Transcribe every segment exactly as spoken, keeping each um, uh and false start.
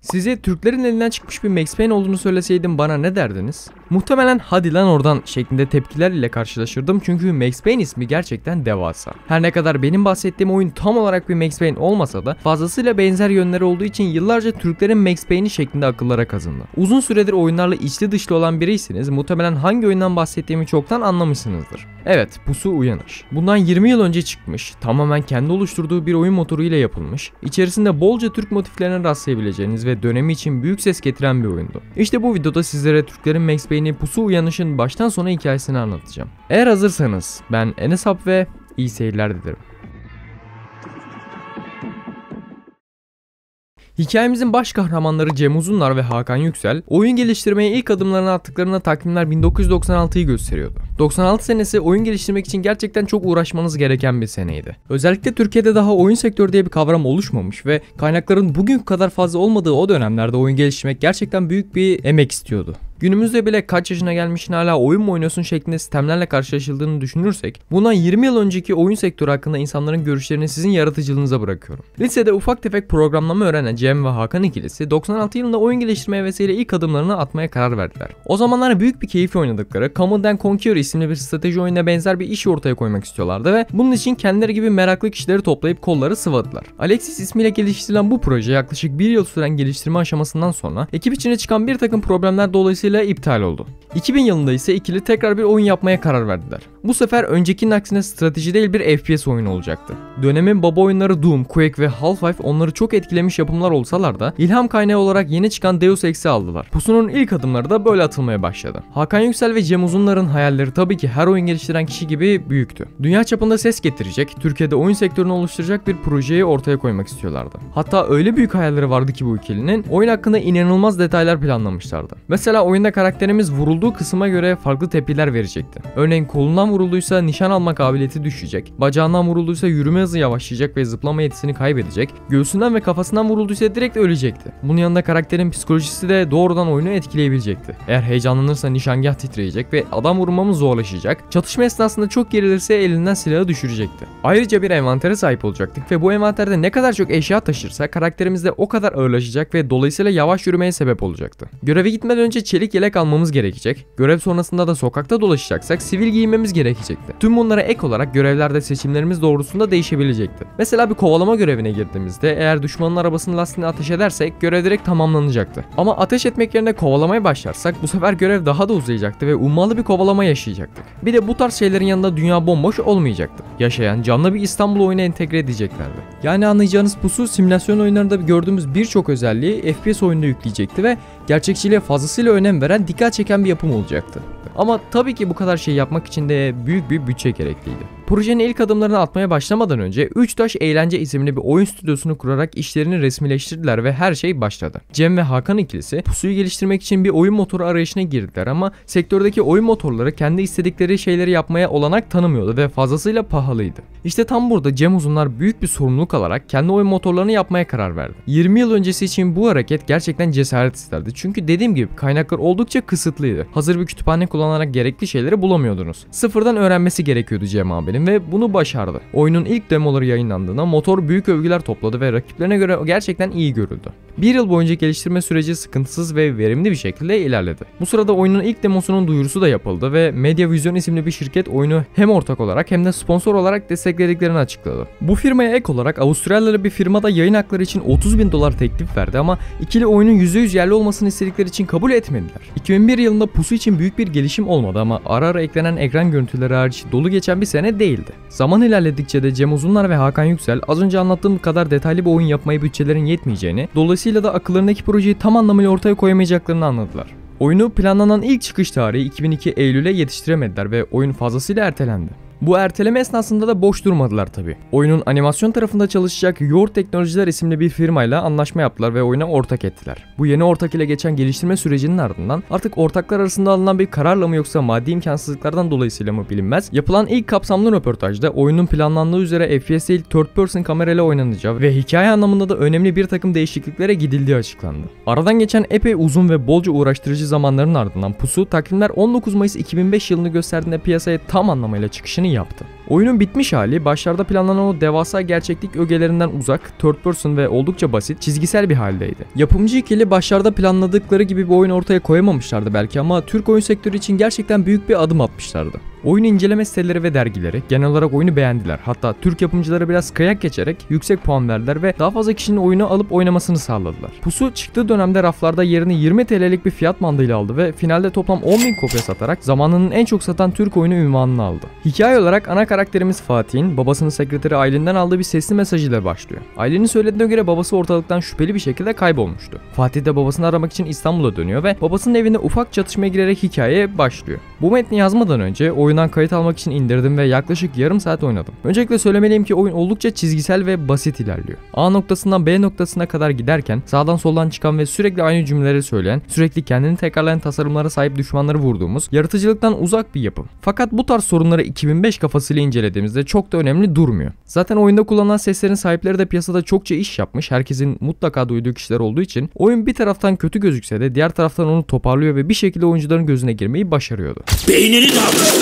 Size Türklerin elinden çıkmış bir Max Payne olduğunu söyleseydim bana ne derdiniz? Muhtemelen hadi lan oradan şeklinde tepkiler ile karşılaşırdım çünkü Max Payne ismi gerçekten devasa. Her ne kadar benim bahsettiğim oyun tam olarak bir Max Payne olmasa da fazlasıyla benzer yönleri olduğu için yıllarca Türklerin Max Payne'i şeklinde akıllara kazındı. Uzun süredir oyunlarla içli dışlı olan biriyseniz muhtemelen hangi oyundan bahsettiğimi çoktan anlamışsınızdır. Evet, Pusu Uyanış. Bundan yirmi yıl önce çıkmış, tamamen kendi oluşturduğu bir oyun motoru ile yapılmış, içerisinde bolca Türk motiflerine rastlayabileceğiniz ve dönemi için büyük ses getiren bir oyundu. İşte bu videoda sizlere Türklerin Max Payne'i Pusu Uyanış'ın baştan sona hikayesini anlatacağım. Eğer hazırsanız ben Enes Hap ve iyi seyirler dilerim. Hikayemizin baş kahramanları Cem Uzunlar ve Hakan Yüksel, oyun geliştirmeye ilk adımlarını attıklarında takvimler bin dokuz yüz doksan altıyı gösteriyordu. doksan altı senesi oyun geliştirmek için gerçekten çok uğraşmanız gereken bir seneydi. Özellikle Türkiye'de daha oyun sektörü diye bir kavram oluşmamış ve kaynakların bugün kadar fazla olmadığı o dönemlerde oyun geliştirmek gerçekten büyük bir emek istiyordu. Günümüzde bile kaç yaşına gelmişsin hala oyun mu oynuyorsun şeklinde sistemlerle karşılaşıldığını düşünürsek, bundan yirmi yıl önceki oyun sektörü hakkında insanların görüşlerini sizin yaratıcılığınıza bırakıyorum. Lisede ufak tefek programlama öğrenen Cem ve Hakan ikilisi doksan altı yılında oyun geliştirmeye vesaire ilk adımlarını atmaya karar verdiler. O zamanlar büyük bir keyifle oynadıkları Command and Conquer isimli bir strateji oyununa benzer bir iş ortaya koymak istiyorlardı ve bunun için kendileri gibi meraklı kişileri toplayıp kolları sıvadılar. Alexis ismiyle geliştirilen bu proje yaklaşık bir yıl süren geliştirme aşamasından sonra ekip içine çıkan bir takım problemler dolayısıyla iptal oldu. iki bin yılında ise ikili tekrar bir oyun yapmaya karar verdiler. Bu sefer öncekinin aksine strateji değil bir F P S oyunu olacaktı. Dönemin baba oyunları Doom, Quake ve Half-Life onları çok etkilemiş yapımlar olsalar da ilham kaynağı olarak yeni çıkan Deus Ex'i aldılar. Pusu'nun ilk adımları da böyle atılmaya başladı. Hakan Yüksel ve Cem Uzunlar'ın hayalleri tabii ki her oyun geliştiren kişi gibi büyüktü. Dünya çapında ses getirecek, Türkiye'de oyun sektörünü oluşturacak bir projeyi ortaya koymak istiyorlardı. Hatta öyle büyük hayalleri vardı ki bu ikilinin oyun hakkında inanılmaz detaylar planlamışlardı. Mesela oyunda karakterimiz vurulduğu kısma göre farklı tepkiler verecekti. Örneğin kolundan vurulduysa nişan alma kabiliyeti düşecek, bacağından vurulduysa yürüme hızı yavaşlayacak ve zıplama yetisini kaybedecek, göğsünden ve kafasından vurulduysa direkt ölecekti. Bunun yanında karakterin psikolojisi de doğrudan oyunu etkileyebilecekti. Eğer heyecanlanırsa nişangah titreyecek ve adam vurmamız zorlaşacak, çatışma esnasında çok gerilirse elinden silahı düşürecekti. Ayrıca bir envantere sahip olacaktık ve bu envanterde ne kadar çok eşya taşırsa karakterimiz de o kadar ağırlaşacak ve dolayısıyla yavaş yürümeye sebep olacaktı. Göreve gitmeden önce çelik yelek almamız gerekecek, görev sonrasında da sokakta dolaşacaksak sivil giyinmemiz gerekecekti. Tüm bunlara ek olarak görevlerde seçimlerimiz doğrultusunda değişebilecekti. Mesela bir kovalama görevine girdiğimizde eğer düşmanın arabasının lastiğini ateş edersek görev direkt tamamlanacaktı. Ama ateş etmek yerine kovalamaya başlarsak bu sefer görev daha da uzayacaktı ve ummalı bir kovalama yaşayacaktık. Bir de bu tarz şeylerin yanında dünya bomboş olmayacaktı. Yaşayan canlı bir İstanbul oyunu entegre edeceklerdi. Yani anlayacağınız Pusu simülasyon oyunlarında gördüğümüz birçok özelliği F P S oyunda yükleyecekti ve gerçekçiliğe fazlasıyla önem veren, dikkat çeken bir yapım olacaktı. Ama tabii ki bu kadar şey yapmak için de büyük bir bütçe gerekliydi. Projenin ilk adımlarını atmaya başlamadan önce Üç Taş Eğlence isimli bir oyun stüdyosunu kurarak işlerini resmileştirdiler ve her şey başladı. Cem ve Hakan ikilisi Pusu'yu geliştirmek için bir oyun motoru arayışına girdiler ama sektördeki oyun motorları kendi istedikleri şeyleri yapmaya olanak tanımıyordu ve fazlasıyla pahalıydı. İşte tam burada Cem Uzunlar büyük bir sorumluluk alarak kendi oyun motorlarını yapmaya karar verdi. yirmi yıl öncesi için bu hareket gerçekten cesaret isterdi. Çünkü dediğim gibi kaynaklar oldukça kısıtlıydı. Hazır bir kütüphane kullanarak gerekli şeyleri bulamıyordunuz. Sıfırdan öğrenmesi gerekiyordu Cem abinin ve bunu başardı. Oyunun ilk demoları yayınlandığında motor büyük övgüler topladı ve rakiplerine göre gerçekten iyi görüldü. Bir yıl boyunca geliştirme süreci sıkıntısız ve verimli bir şekilde ilerledi. Bu sırada oyunun ilk demosunun duyurusu da yapıldı ve Media Vision isimli bir şirket oyunu hem ortak olarak hem de sponsor olarak desteklediklerini açıkladı. Bu firmaya ek olarak Avustralyalı bir firma da yayın hakları için otuz bin dolar teklif verdi ama ikili oyunun yüzde yüz yerli olmasını istedikleri için kabul etmediler. iki bin bir yılında Pusu için büyük bir gelişim olmadı ama ara ara eklenen ekran görüntüleri hariç dolu geçen bir sene değildi. Zaman ilerledikçe de Cem Uzunlar ve Hakan Yüksel az önce anlattığım kadar detaylı bir oyun yapmayı bütçelerin yetmeyeceğini, dolayısıyla da akıllarındaki projeyi tam anlamıyla ortaya koyamayacaklarını anladılar. Oyunu planlanan ilk çıkış tarihi iki bin iki Eylül'e yetiştiremediler ve oyun fazlasıyla ertelendi. Bu erteleme esnasında da boş durmadılar tabi. Oyunun animasyon tarafında çalışacak Yor Teknolojiler isimli bir firmayla anlaşma yaptılar ve oyuna ortak ettiler. Bu yeni ortak ile geçen geliştirme sürecinin ardından artık ortaklar arasında alınan bir kararla mı yoksa maddi imkansızlıklardan dolayısıyla mı bilinmez, yapılan ilk kapsamlı röportajda oyunun planlandığı üzere F P S değil third person kamerayla oynanacağı ve hikaye anlamında da önemli bir takım değişikliklere gidildiği açıklandı. Aradan geçen epey uzun ve bolca uğraştırıcı zamanların ardından Pusu takvimler on dokuz Mayıs iki bin beş yılını gösterdiğinde piyasaya tam anlamıyla çıkışını yaptı. Oyunun bitmiş hali başlarda planlanan o devasa gerçeklik ögelerinden uzak, third person ve oldukça basit, çizgisel bir haldeydi. Yapımcı ikili başlarda planladıkları gibi bir oyun ortaya koyamamışlardı belki ama Türk oyun sektörü için gerçekten büyük bir adım atmışlardı. Oyun inceleme siteleri ve dergileri genel olarak oyunu beğendiler. Hatta Türk yapımcılara biraz kıyak geçerek yüksek puan verdiler ve daha fazla kişinin oyunu alıp oynamasını sağladılar. Pusu çıktığı dönemde raflarda yerini yirmi T L'lik bir fiyat bandıyla aldı ve finalde toplam on bin kopya satarak zamanının en çok satan Türk oyunu ünvanını aldı. Hikaye olarak ana karakterimiz Fatih'in babasının sekreteri Aylin'den aldığı bir sesli mesaj ile başlıyor. Aylin'in söylediğine göre babası ortalıktan şüpheli bir şekilde kaybolmuştu. Fatih de babasını aramak için İstanbul'a dönüyor ve babasının evinde ufak çatışmaya girerek hikayeye başlıyor. Bu metni yazmadan önce oyundan kayıt almak için indirdim ve yaklaşık yarım saat oynadım. Öncelikle söylemeliyim ki oyun oldukça çizgisel ve basit ilerliyor. A noktasından B noktasına kadar giderken sağdan soldan çıkan ve sürekli aynı cümleleri söyleyen, sürekli kendini tekrarlayan tasarımlara sahip düşmanları vurduğumuz, yaratıcılıktan uzak bir yapım. Fakat bu tarz sorunları iki bin beş kafasıyla incelediğimizde çok da önemli durmuyor. Zaten oyunda kullanılan seslerin sahipleri de piyasada çokça iş yapmış, herkesin mutlaka duyduğu kişiler olduğu için oyun bir taraftan kötü gözükse de diğer taraftan onu toparlıyor ve bir şekilde oyuncuların gözüne girmeyi başarıyordu. Beynini dağıt!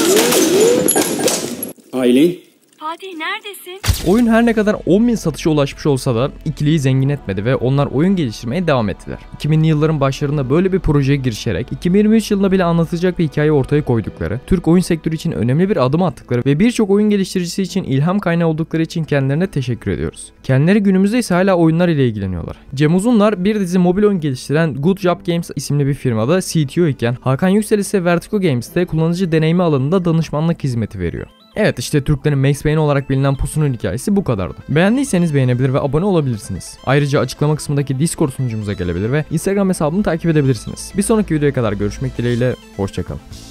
Aylin? Fatih neredesin? Oyun her ne kadar on bin satışa ulaşmış olsa da ikiliyi zengin etmedi ve onlar oyun geliştirmeye devam ettiler. iki binli yılların başlarında böyle bir projeye girişerek iki bin yirmi üç yılında bile anlatacak bir hikaye ortaya koydukları, Türk oyun sektörü için önemli bir adım attıkları ve birçok oyun geliştiricisi için ilham kaynağı oldukları için kendilerine teşekkür ediyoruz. Kendileri günümüzde ise hala oyunlar ile ilgileniyorlar. Cem Uzunlar bir dizi mobil oyun geliştiren Good Job Games isimli bir firmada C T O iken Hakan Yüksel ise Vertigo Games'te kullanıcı deneyimi alanında danışmanlık hizmeti veriyor. Evet, işte Türklerin Max Payne olarak bilinen Pusu'nun hikayesi bu kadardı. Beğendiyseniz beğenebilir ve abone olabilirsiniz. Ayrıca açıklama kısmındaki Discord sunucumuza gelebilir ve Instagram hesabımı takip edebilirsiniz. Bir sonraki videoya kadar görüşmek dileğiyle, hoşçakalın.